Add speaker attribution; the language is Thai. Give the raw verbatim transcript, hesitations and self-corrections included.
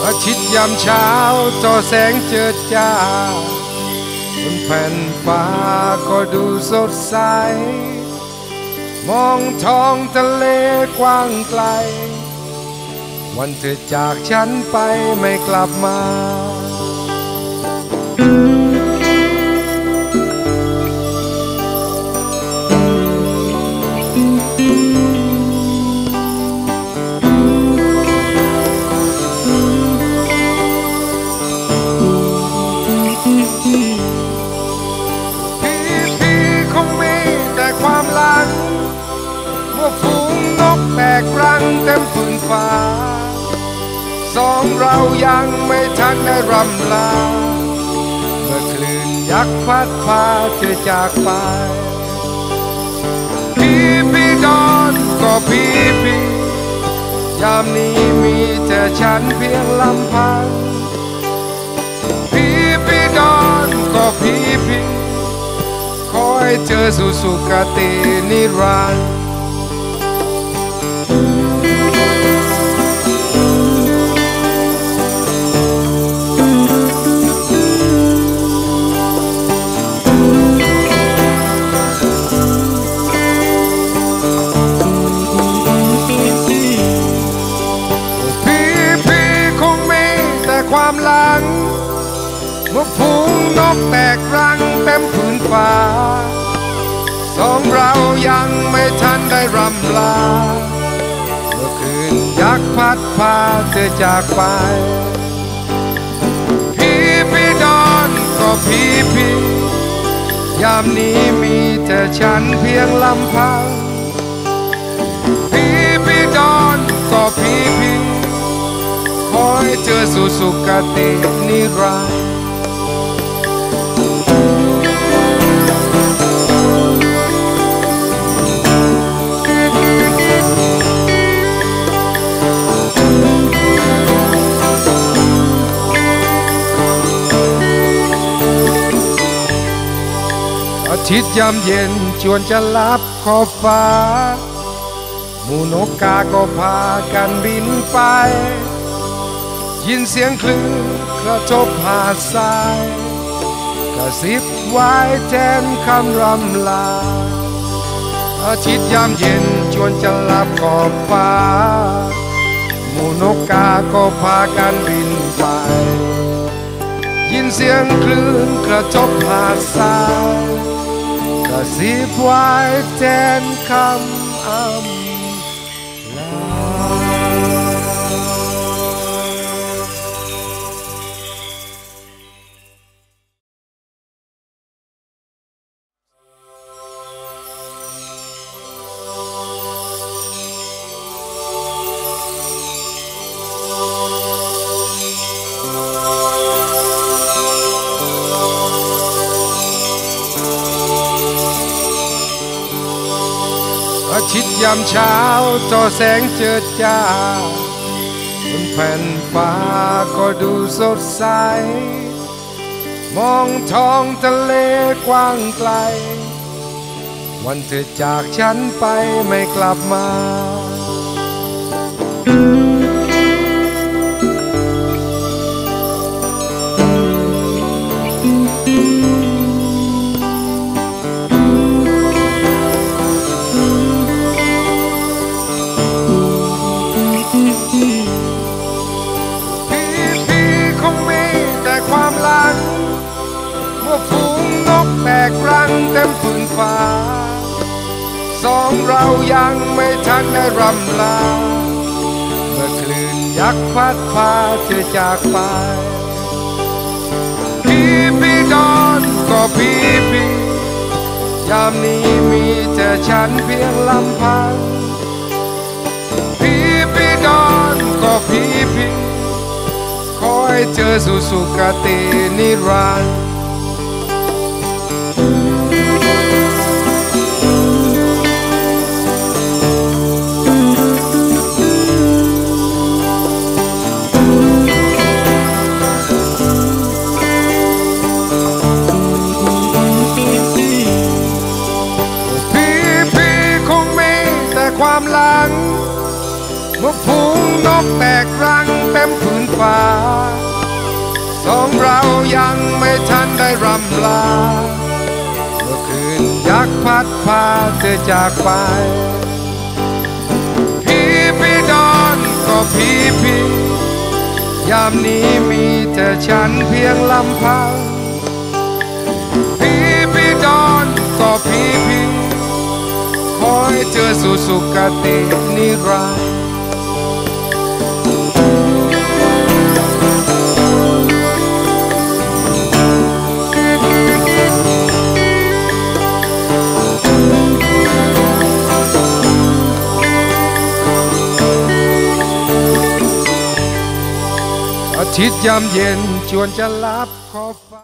Speaker 1: อาทิตย์ยามเช้าจอแสงเจิดจ้าบนแผ่นฟ้าก็ดูสดใสมองท้องทะเลกว้างไกลวันเธอจากฉันไปไม่กลับมาฝูงนกแตกรังเต็มพื้นฟ้าสองเรายังไม่ทันได้รำลาเมื่อคลื่นยักษ์พัดพาเธอจากไปพี่พี่ดอนก็พี่พี่ยามนี้มีแต่ฉันเพียงลำพังพี่พี่ดอนก็พี่พี่ขอให้เจอสู่สุคตินิรันดร์ความหลังเมื่อฝูงนกแตกรังเต็มพื้นฟ้าสองเรายังไม่ทันได้รำลาเมื่อคืนยักษ์พัดพาเธอจากไปพี่พี่ดอนก็พี่พี่ยามนี้มีแต่ฉันเพียงลำพังพี่พี่ดอนก็พี่พี่ขอให้เจอสู่สุคตินิรันดร์อาทิตย์ยามเย็นจวนจะลับขอบฟ้าหมู่นกกาก็พากันบินไปยินเสียงคลื่นกระทบหาดทรายกระซิบไว้แทนคำรำลาอาทิตย์ยามเย็นจวนจะลับขอบฟ้าหมู่นกกาก็พากันบินไปยินเสียงคลื่นกระทบหาดทรายกระซิบไว้แทนคำอำอาทิตย์ยามเช้าจอแสงเจิดจ้าบนแผ่นฟ้าก็ดูสดใสมองท้องทะเลกว้างไกลวันเธอจากฉันไปไม่กลับมาเมื่อฝูงนกแตกรังเต็มพื้นฟ้าสองเรายังไม่ทันได้รำลาเมื่อคลื่นยักษ์พัดพาเธอจากไปพี่พี่ดอนก็พี่พี่ยามนี้มีแต่ฉันเพียงลำพังพี่พี่ดอนก็พี่พี่ขอให้เจอสู่สุคตินิรันดร์ความหลัง เมื่อฝูงนกแตกรังเต็มผืนฟ้าสองเรายังไม่ทันได้รำลาเมื่อคืนยักษ์พัดพาเธอจากไปพี่พี่ดอนก็พี่พี่ยามนี้มีแต่ฉันเพียงลำพังพี่พี่ดอนก็พี่พี่ขอให้เธอสู่สุคตินิรันดร์อาทิตย์ยามเย็นชวนจะลับขอบฟ้า